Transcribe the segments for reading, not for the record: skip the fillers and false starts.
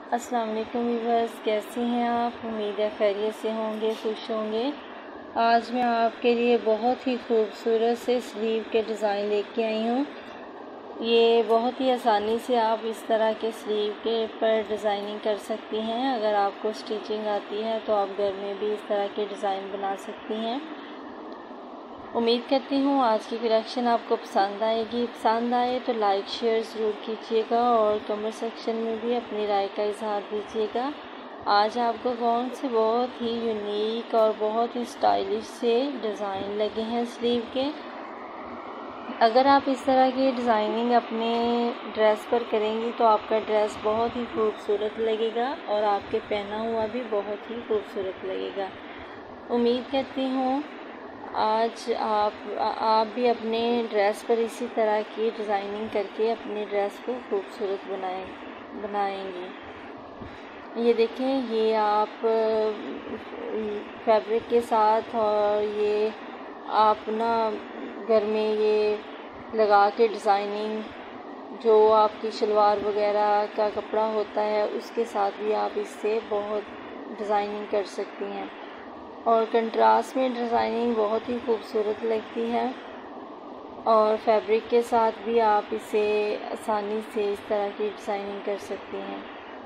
अस्सलाम वालेकुम व्यूअर्स, कैसी हैं आप। उम्मीद है खैरियत से होंगे, खुश होंगे। आज मैं आपके लिए बहुत ही खूबसूरत से स्लीव के डिज़ाइन लेके आई हूँ। ये बहुत ही आसानी से आप इस तरह के स्लीव के पर डिज़ाइनिंग कर सकती हैं। अगर आपको स्टिचिंग आती है तो आप घर में भी इस तरह के डिज़ाइन बना सकती हैं। उम्मीद करती हूँ आज की कलेक्शन आपको पसंद आएगी। पसंद आए तो लाइक शेयर ज़रूर कीजिएगा और कमेंट सेक्शन में भी अपनी राय का इजहार दीजिएगा। आज आपको कौन से बहुत ही यूनिक और बहुत ही स्टाइलिश से डिज़ाइन लगे हैं स्लीव के। अगर आप इस तरह की डिज़ाइनिंग अपने ड्रेस पर करेंगी तो आपका ड्रेस बहुत ही खूबसूरत लगेगा और आपके पहना हुआ भी बहुत ही खूबसूरत लगेगा। उम्मीद करती हूँ आज आप भी अपने ड्रेस पर इसी तरह की डिज़ाइनिंग करके अपने ड्रेस को खूबसूरत बनाएंगी। ये देखें, ये आप फैब्रिक के साथ और ये आप ना घर में ये लगा के डिज़ाइनिंग जो आपकी शलवार वगैरह का कपड़ा होता है उसके साथ भी आप इससे बहुत डिज़ाइनिंग कर सकती हैं और कंट्रास्ट में डिज़ाइनिंग बहुत ही खूबसूरत लगती है और फैब्रिक के साथ भी आप इसे आसानी से इस तरह की डिज़ाइनिंग कर सकती हैं।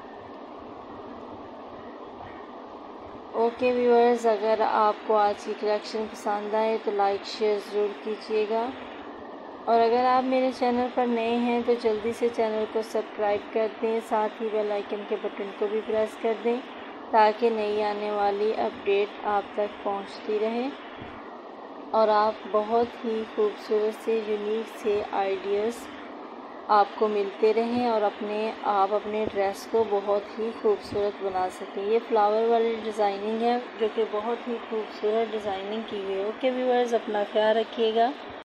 ओके व्यूअर्स, अगर आपको आज की कलेक्शन पसंद आए तो लाइक शेयर ज़रूर कीजिएगा और अगर आप मेरे चैनल पर नए हैं तो जल्दी से चैनल को सब्सक्राइब कर दें, साथ ही बेल आइकन के बटन को भी प्रेस कर दें ताकि नई आने वाली अपडेट आप तक पहुंचती रहे और आप बहुत ही खूबसूरत से यूनिक से आइडियाज़ आपको मिलते रहें और आप अपने ड्रेस को बहुत ही खूबसूरत बना सकें। ये फ्लावर वाली डिज़ाइनिंग है जो कि बहुत ही खूबसूरत डिज़ाइनिंग की हुई है। ओके व्यूअर्स, अपना ख्याल रखिएगा।